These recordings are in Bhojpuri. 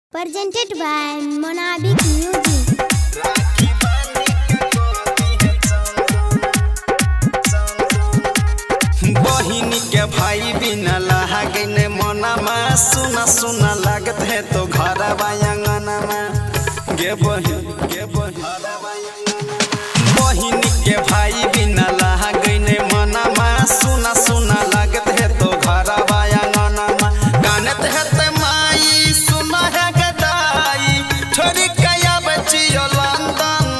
Presented by Monabic Music. बहिनी के भाई बिना लागे ने मनमा सुना सुना लागत है तो घर आंगना में गे बहिनी के भाई बिना लागे ने मनमा सुना सुना लागत है तो घर आंगना में कानत है ते माई सुना है गदाई छोरी कया बचियो लंदन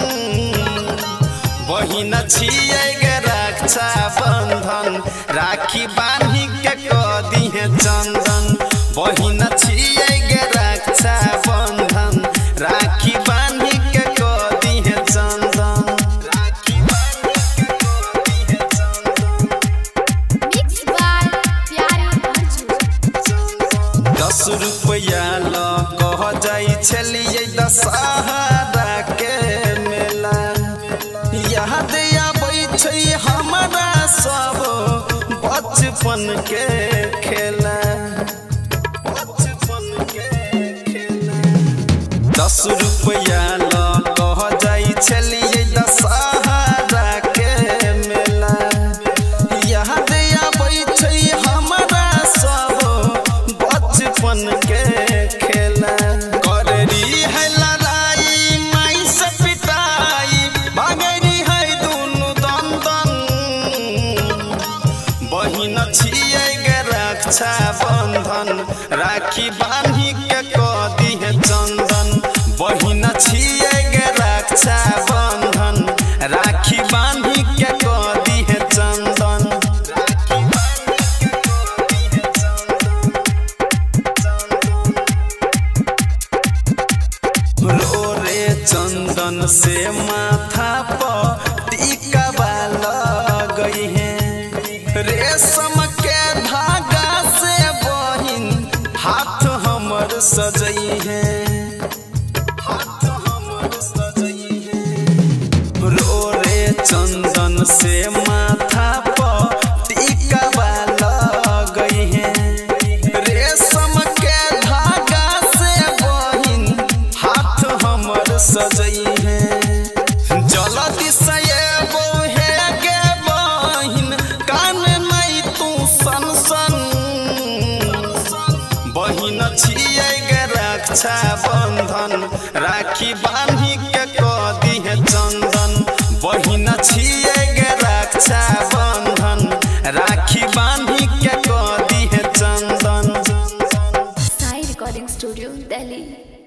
बहिना छिए गे रक्षा बंधन राखी बांधी के कदी है चंदन बहिन छिए गे रक्षा बंधन राखी बांधी के कदी है चंदन राखी बांधी के कदी है चंदन। Mixed by प्यारे अर्जुन। 10 रुपया ल कह जाई छलिए दशहरा के मेला याद आबै छै हमरा सब बचपन के खेला 10 रुपया ल कह जाई छलिए दशहरा के मेला याद आबै छै हमरा सब बचपन के खेला कररी है लड़ाई माई से पिटाई भागरी है दुनु दंदन बहिन छिए गे रक्षा बंधन राखी बांधी के कदी है चंदन बहिन छिए गे रक्षा बंधन राखी बांधी के कदी है चंदन राखी बांधी के कदी है चंदन। रो रे चंदन से माथा पर टीका गई है रेशम के धागा से बहिन हाथ हमर सजई है हाथ हमर सजई है रो रे चंदन से माथा पर टीका गई है रेशम के धागा से बहिन हाथ हमर सजई है जल्दी से बोहे गे बहिन कान नहीं तू सन सन बहिन छिए गे रक्षा बंधन राखी बांधी के कदी है चंदन बहिन छिए गे रक्षा बंधन राखी बांधी के कदी है चंदन। Sai Recording Studio, Delhi।